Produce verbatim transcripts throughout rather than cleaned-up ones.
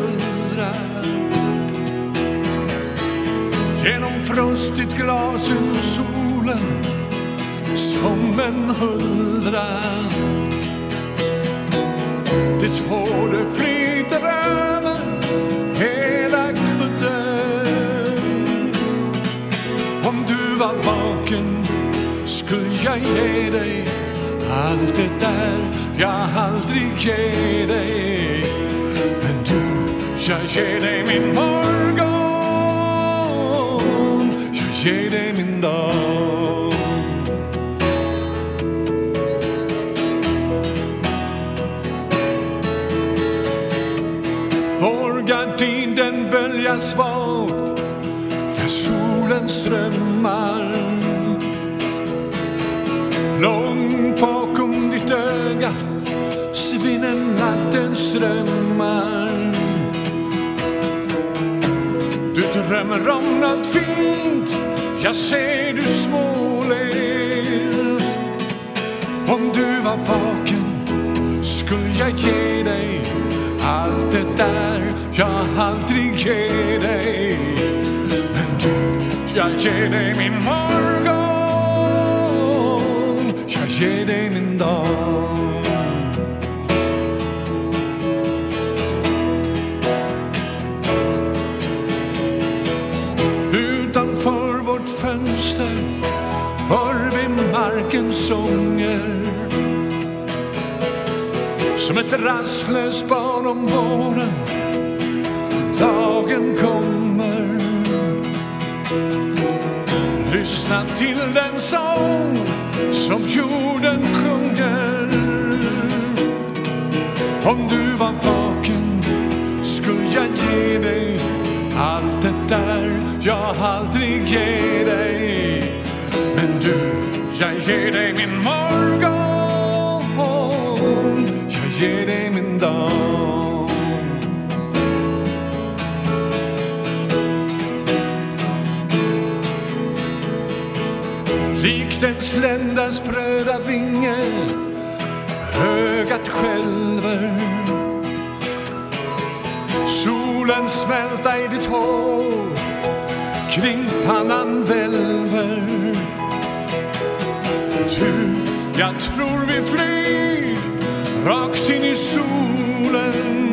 mullrar. Genom frostigt glas ur solen som en huldra. Ditt hår det flyter över hela kudden. Om du var vaken skulle jag ge dig allt det där jag aldrig ger dig. Men du, jag ger dig min morgon, jag ger dig min dag. Vår gardin den böljar svagt där solen strömmar. Långt bakom ditt öga svinner nattens strömmar. Du drömmer om något fint, jag ser du småler. Om du var vaken skulle jag ge dig allt det där jag aldrig ger dig. Men du, jag ger dig min morgon, jag ger dig min dag. Utanför vårt fönster hör vi markens sånger. Som ett rastlöst barn om våren dagen kommer. Lyssna till den sång som jorden sjunger. Om du var vaken skulle jag ge dig allt det där jag aldrig ger dig. Men du, jag ger dig min morgon, jag ger dig min dag. Likt en slända spröda vinge ögat skälver. Solen smälta i ditt hår, kring pannan välver. Du, jag tror vi flyr rakt in i solen.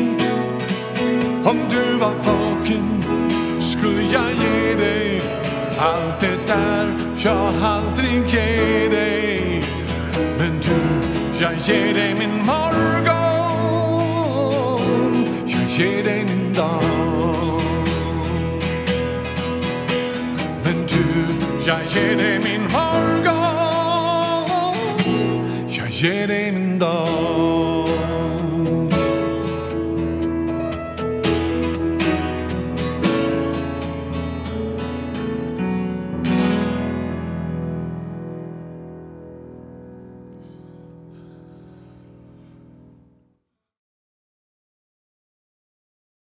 Om du var vaken skulle jag ge dig allt det där jag aldrig ger dig. Men du, jag ger dig min morgon, jag ger dig min dag. Men du, jag ger dig min morgon, jag ger dig min